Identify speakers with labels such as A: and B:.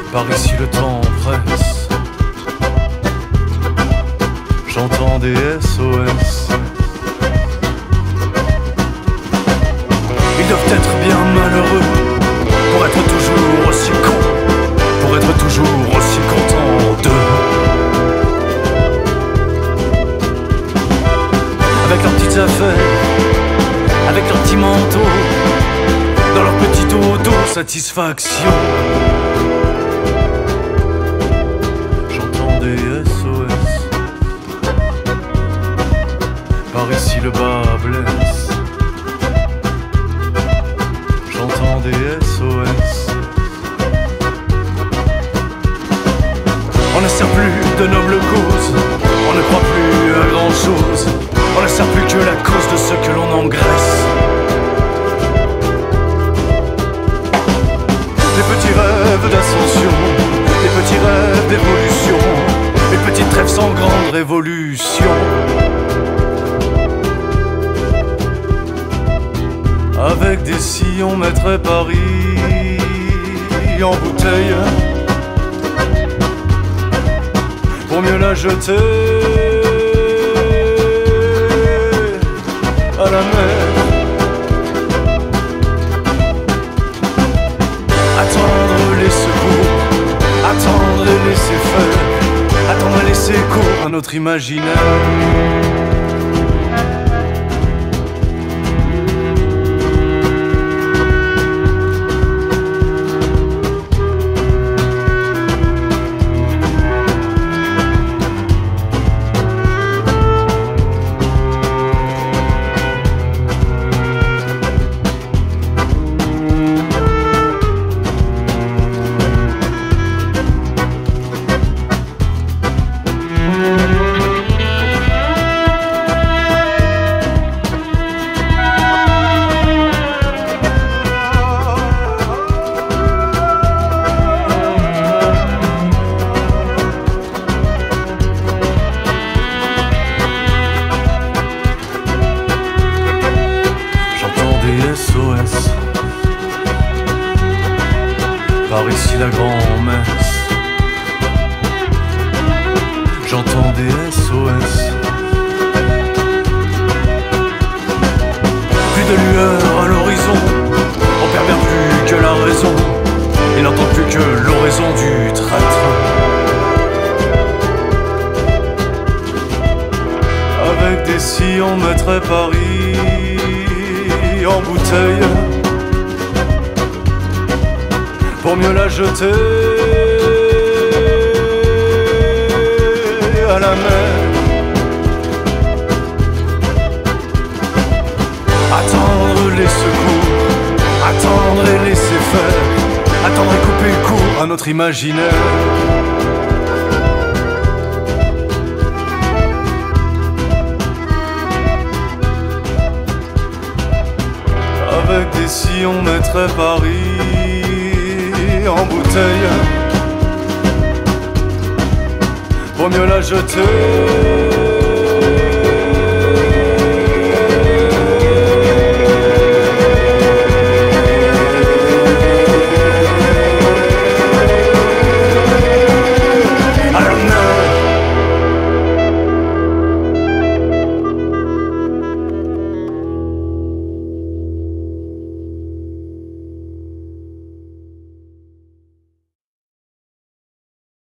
A: Par ici le temps presse. J'entends des SOS. Ils doivent être bien malheureux pour être toujours aussi cons, pour être toujours aussi contents d'eux. Avec leurs petites affaires, avec leurs petits manteaux, dans leur petite auto-satisfaction. J'entends des SOS. Par ici le bas blesse. J'entends des SOS. On ne sert plus de noble cause, on ne croit plus à grand chose, on ne sert plus que la cause de ce que l'on engraisse. Des petits rêves d'ascension, des petits rêves d'évolution, des petites rêves sans grande révolution. Avec des sillons mettrait Paris en bouteille pour mieux la jeter à la mer. Attendre les secours, attendre et laisser faire, attendre et laisser court à notre imaginaire. SOS. Par ici la grand-messe. J'entends des SOS. Plus de lueur à l'horizon, on perd bien plus que la raison. Ils n'entendent plus que l'oraison du traître. Avec des sillons mettrait Paris en bouteille pour mieux la jeter à la mer. Attendre les secours, attendre et laisser faire, attendre et couper court à notre imaginaire. Avec des sillons mettrait Paris en bouteille pour mieux la jeter